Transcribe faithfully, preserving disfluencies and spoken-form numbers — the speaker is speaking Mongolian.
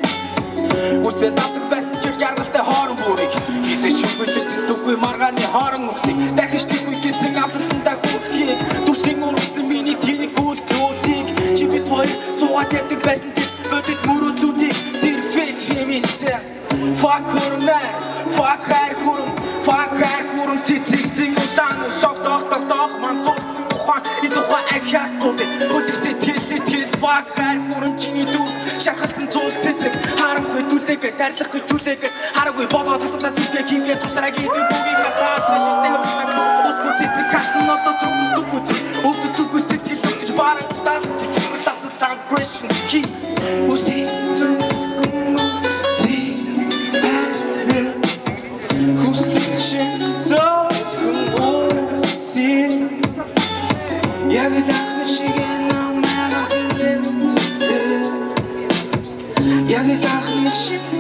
Үсээ давдаг байсан чир жаргалтай хоорон бүрийг хизээч үгүйлээд дүүгүй маргааны хоорон үгсийг дахиж тийгүй гэсэн авлалтандаа хүүхдийг дүрсийн ургасан миний тэнэг үлдүүдийг чи бид хоёр суугаад ярьдаг байсан тэр өдөд мөрөөдлүүдийг тэр фэйс хэмээсэн fuck хөрмөр fuck хайр хүрм fuck хайр хүрм цэцэгсэн удаан сог дог дог дог ман суусан ухаан и тухай ахиахгүй үлэх сэтгэл сэтгэл fuck хайр хүрм чиний дүү шахалсан зуул цэцэг харахгүй дүлээгээ дарлах гэж жүлээгээ хараагүй бодоод тасалаа зүгээ хийгээ тусраа гэдэг бүгийг надад башигтай усгүй цэцэг катн одоо зүгдэггүй өвдөггүй сэтгэл гэж бараг тал гэж тасалсан aggression key үсээ Яг л ах нэг шиг